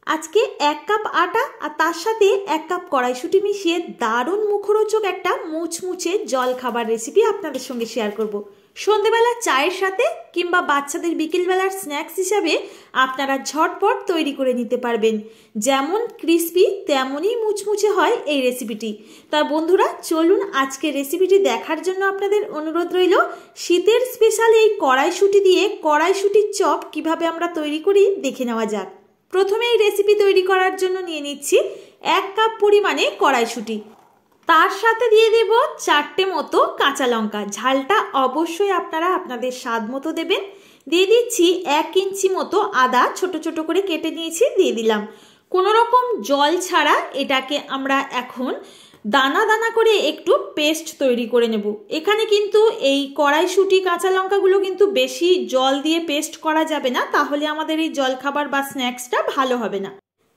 আজকে 1 কাপ আটা আর তার সাথে 1 কাপ কড়াইশুঁটি মিশিয়ে দারুণ মুখরোচক একটা মুচমুচে জল খাবার রেসিপি আপনাদের সঙ্গে শেয়ার করব। সন্ধ্যেবেলা চায়ের সাথে কিংবা বাচ্চাদের বিকেলবেলার স্ন্যাক্স হিসাবে আপনারা ঝটপট তৈরি করে নিতে পারবেন। যেমন ক্রিস্পি তেমনই মুচমুচে হয় এই রেসিপিটি। তা বন্ধুরা চলুন আজকে রেসিপিটি দেখার জন্য আপনাদের অনুরোধ রইল। শীতের স্পেশাল এই কড়াইশুঁটি দিয়ে কড়াইশুঁটির চপ কিভাবে আমরা তৈরি করি দেখে নেওয়া যাক। প্রথমে এই রেসিপি তৈরি করার জন্য নিয়ে নিচ্ছি 1 কাপ পরিমাণে কড়াইশুঁটি, তার সাথে দিয়ে দেব 4টে মতো কাঁচা লঙ্কা। ঝালটা অবশ্যই আপনারা আপনাদের স্বাদ মতো দেবেন। দিয়ে দিচ্ছি 1 ইঞ্চি মতো আদা ছোট ছোট করে কেটে নিয়েছি, দিয়ে দিলাম। কোনো রকম জল ছাড়া এটাকে আমরা এখন দানা দানা করে একটু পেস্ট তৈরি করে নেব। এখানে কিন্তু এই কড়াইশুঁটি কাঁচা লঙ্কাগুলো কিন্তু বেশি জল দিয়ে পেস্ট করা যাবে না, তাহলে আমাদের এই জলখাবার বা স্ন্যাক্সটা ভালো হবে না।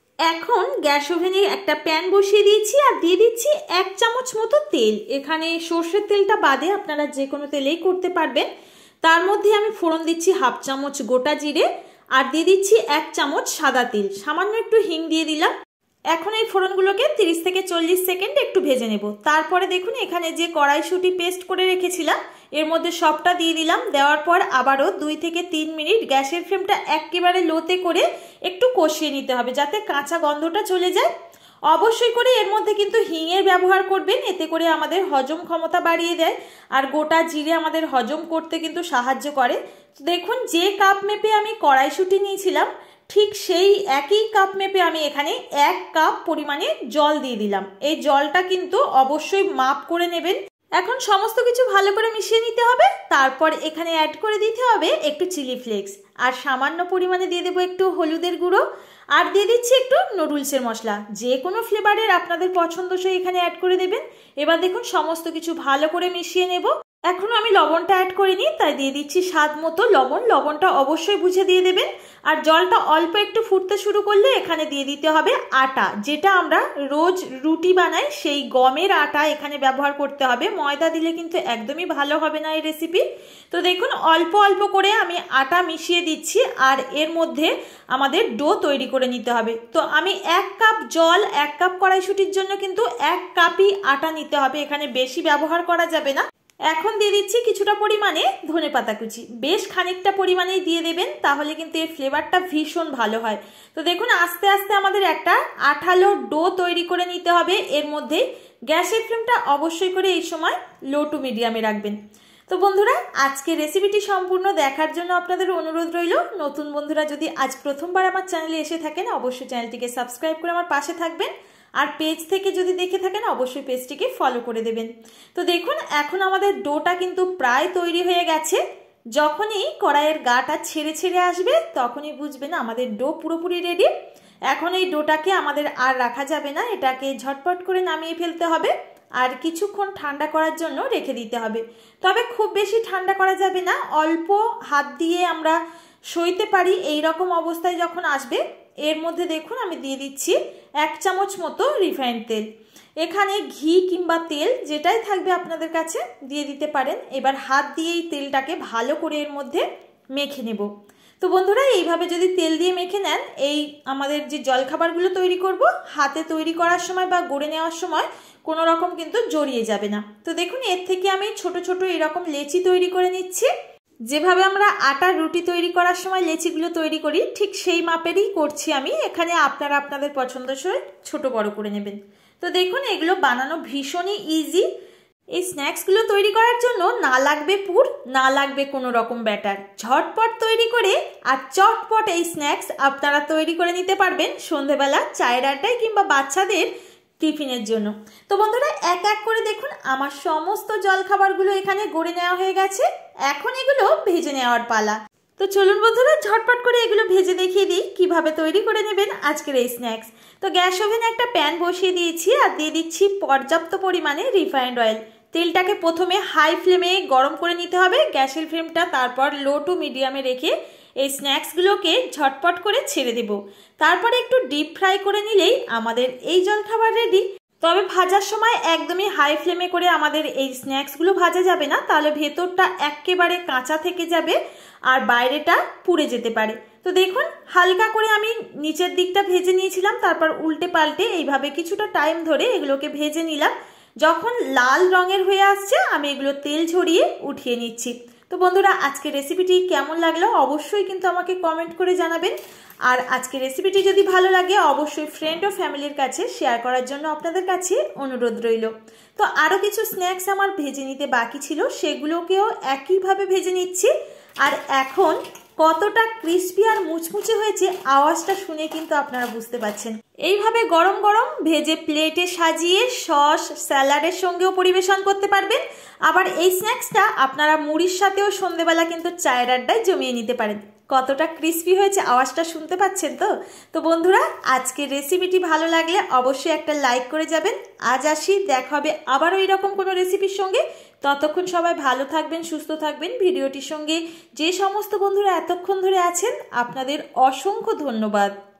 এখন গ্যাস ওভেনে একটা প্যান বসিয়ে দিয়েছি আর দিয়ে দিচ্ছি 1 চামচ মতো তেল। এখানে সর্ষের তেলটা বাদে আপনারা যে কোনো তেলেই করতে পারবেন। তার মধ্যে আমি ফোড়ন দিচ্ছি 1/2 চামচ গোটা জিরে আর দিয়ে দিচ্ছি 1 চামচ সাদা তিল, সামান্য একটু হিং দিয়ে দিলাম। এখন এই ফোড়নগুলোকে 30 থেকে 40 সেকেন্ড একটু ভেজে নেব। তারপরে দেখুন এখানে যে কড়াইশুঁটি পেস্ট করে রেখেছিলাম এর মধ্যে সবটা দিয়ে দিলাম। দেওয়ার পর আবারও 2 থেকে 3 মিনিট গ্যাসের ফ্লেমটা একেবারে লোতে করে একটু কষিয়ে নিতে হবে যাতে কাঁচা গন্ধটা চলে যায়। অবশ্যই করে এর মধ্যে কিন্তু হিঙের ব্যবহার করবেন, এতে করে আমাদের হজম ক্ষমতা বাড়িয়ে দেয় আর গোটা জিরে আমাদের হজম করতে কিন্তু সাহায্য করে। দেখুন যে কাপ মেপে আমি কড়াইশুঁটি নিয়েছিলাম ঠিক সেই একই কাপ মেপে আমি এখানে 1 কাপ পরিমাণে জল দিয়ে দিলাম। এই জলটা কিন্তু অবশ্যই মাপ করে নেবেন। এখন সমস্ত কিছু ভালো করে মিশিয়ে নিতে হবে। তারপর এখানে অ্যাড করে দিতে হবে একটু চিলি ফ্লেক্স আর সামান্য পরিমাণে দিয়ে দেবো একটু হলুদের গুঁড়ো আর দিয়ে দিচ্ছি একটু নুডলসের মশলা। যে কোনো ফ্লেভারের আপনাদের পছন্দসই এখানে অ্যাড করে দেবেন। এবার দেখুন সমস্ত কিছু ভালো করে মিশিয়ে নেব। এখনো আমি লবণটা অ্যাড করিনি, তাই দিয়ে দিচ্ছি স্বাদ মতো লবণ। লবণটা অবশ্যই বুঝে দিয়ে দেবেন। আর জলটা অল্প একটু ফুটতে শুরু করলে এখানে দিয়ে দিতে হবে আটা, যেটা আমরা রোজ রুটি বানাই সেই গমের আটা এখানে ব্যবহার করতে হবে। ময়দা দিলে কিন্তু একদমই ভালো হবে না এই রেসিপি। তো দেখুন অল্প অল্প করে আমি আটা মিশিয়ে দিচ্ছি আর এর মধ্যে আমাদের ডো তৈরি করে নিতে হবে। তো আমি 1 কাপ জল 1 কাপ কড়াইশুঁটির জন্য কিন্তু 1 কাপই আটা নিতে হবে, এখানে বেশি ব্যবহার করা যাবে না। এখন দিয়ে দিচ্ছি কিছুটা পরিমাণে ধনেপাতা কুচি, বেশ খানিকটা পরিমাণেই দিয়ে দেবেন, তাহলে কিন্তু এর ফ্লেভারটা ভীষণ ভালো হয়। তো দেখুন আস্তে আস্তে আমাদের একটা আঠালো ডো তৈরি করে নিতে হবে। এর মধ্যে গ্যাসের ফ্লেমটা অবশ্যই করে এই সময় লো টু মিডিয়ামে রাখবেন। তো বন্ধুরা আজকে রেসিপিটি সম্পূর্ণ দেখার জন্য আপনাদের অনুরোধ রইল। নতুন বন্ধুরা যদি আজ প্রথমবার আমার চ্যানেলে এসে থাকেন অবশ্যই চ্যানেলটিকে সাবস্ক্রাইব করে আমার পাশে থাকবেন আর পেজ থেকে যদি দেখে থাকেন অবশ্যই পেজটিকে ফলো করে দেবেন। তো দেখুন এখন আমাদের ডোটা কিন্তু প্রায় তৈরি হয়ে গেছে। যখনই কড়াইয়ের গাটা ছেড়ে ছেড়ে আসবে তখনই বুঝবেন আমাদের ডো পুরোপুরি রেডি। এখন এই ডোটাকে আমাদের আর রাখা যাবে না, এটাকে ঝটপট করে নামিয়ে ফেলতে হবে আর কিছুক্ষণ ঠান্ডা করার জন্য রেখে দিতে হবে। তবে খুব বেশি ঠান্ডা করা যাবে না, অল্প হাত দিয়ে আমরা সইতে পারি এই রকম অবস্থায় যখন আসবে। এর মধ্যে দেখুন আমি দিয়ে দিচ্ছি 1 চামচ মতো রিফাইন্ড তেল। এখানে ঘি কিংবা তেল যেটাই থাকবে আপনাদের কাছে দিয়ে দিতে পারেন। এবার হাত দিয়ে এই তেলটাকে ভালো করে এর মধ্যে মেখে নেব। তো বন্ধুরা এইভাবে যদি তেল দিয়ে মেখে নেন এই আমাদের যে জলখাবারগুলো তৈরি করব হাতে তৈরি করার সময় বা গড়ে নেওয়ার সময় কোনো রকম কিন্তু জড়িয়ে যাবে না। তো দেখুন এর থেকে আমি ছোট ছোট এরকম লেচি তৈরি করে নিচ্ছি। যেভাবে আমরা আটার রুটি তৈরি করার সময় লেচিগুলো তৈরি করি ঠিক সেই মাপেরই করছি আমি। এখানে আপনারা আপনাদের পছন্দসই ছোট বড় করে নেবেন। তো দেখুন এগুলো বানানো ভীষণই ইজি। এই স্ন্যাক্সগুলো তৈরি করার জন্য না লাগবে পুর, না লাগবে কোনো রকম ব্যাটার। ঝটপট তৈরি করে আর চটপট এই স্ন্যাক্স আপনারা তৈরি করে নিতে পারবেন সন্ধেবেলা চায়ের আড্ডায় কিংবা বাচ্চাদের টিফিনের জন্য। তো বন্ধুরা এক এক করে দেখুন আমার সমস্ত জলখাবারগুলো এখানে গড়ে নেওয়া হয়ে গেছে। এখন এগুলো ভেজে নেওয়ার পালা। তো চলুন বন্ধুরা ঝটপট করে এগুলো ভেজে দেখিয়ে দিই কিভাবে তৈরি করে নেবেন আজকের এই স্ন্যাক্স। তো গ্যাস ওভেনে একটা প্যান বসিয়ে দিয়েছি আর দিয়ে দিচ্ছি পর্যাপ্ত পরিমাণে রিফাইন্ড অয়েল। তেলটাকে প্রথমে হাই ফ্লেমে গরম করে নিতে হবে, গ্যাসের ফ্লেমটা তারপর লো টু মিডিয়ামে রেখে এই স্ন্যাক্সগুলোকে ঝটপট করে ছেড়ে দেব। তারপরে একটু ডিপ ফ্রাই করে নিলেই আমাদের এই জলখাবার রেডি। তবে ভাজার সময় একদমই হাই ফ্লেমে করে আমাদের এই স্ন্যাক্সগুলো ভাজা যাবে না, তাহলে ভেতরটা একেবারে কাঁচা থেকে যাবে আর বাইরেটা পুড়ে যেতে পারে। তো দেখুন হালকা করে আমি নিচের দিকটা ভেজে নিয়েছিলাম, তারপর উল্টে পাল্টে এইভাবে কিছুটা টাইম ধরে এগুলোকে ভেজে নিলাম। যখন লাল রঙের হয়ে আসছে আমি এগুলো তেল ঝরিয়ে উঠিয়ে নিচ্ছি। তো বন্ধুরা আজকে রেসিপিটি কেমন লাগলো অবশ্যই কিন্তু আমাকে কমেন্ট করে জানাবেন। আর আজকে রেসিপিটি যদি ভালো লাগে অবশ্যই ফ্রেন্ড ও ফ্যামিলির কাছে শেয়ার করার জন্য আপনাদের কাছে অনুরোধ রইল। তো আরও কিছু স্ন্যাক্স আমার ভেজে নিতে বাকি ছিল, সেগুলোকেও একইভাবে ভেজে নিচ্ছি। আর এখন কতটা ক্রিস্পি আর মুচমুচে হয়েছে আওয়াজটা শুনে কিন্তু আপনারা বুঝতে পারছেন। এইভাবে গরম গরম ভেজে প্লেটে সাজিয়ে সস স্যালাডের সঙ্গেও পরিবেশন করতে পারবেন। আবার এই স্ন্যাক্সটা আপনারা মুড়ির সাথেও সন্ধেবেলা কিন্তু চায়ের আড্ডায় জমিয়ে নিতে পারেন। কতটা ক্রিস্পি হয়েছে আওয়াজটা শুনতে পাচ্ছেন তো? তো বন্ধুরা আজকের রেসিপিটি ভালো লাগলে অবশ্যই একটা লাইক করে যাবেন। আজ আসি, দেখা হবে আবারও এরকম কোনো রেসিপির সঙ্গে। ততক্ষণ সবাই ভালো থাকবেন, সুস্থ থাকবেন। ভিডিওটির সঙ্গে যে সমস্ত বন্ধুরা এতক্ষণ ধরে আছেন আপনাদের অসংখ্য ধন্যবাদ।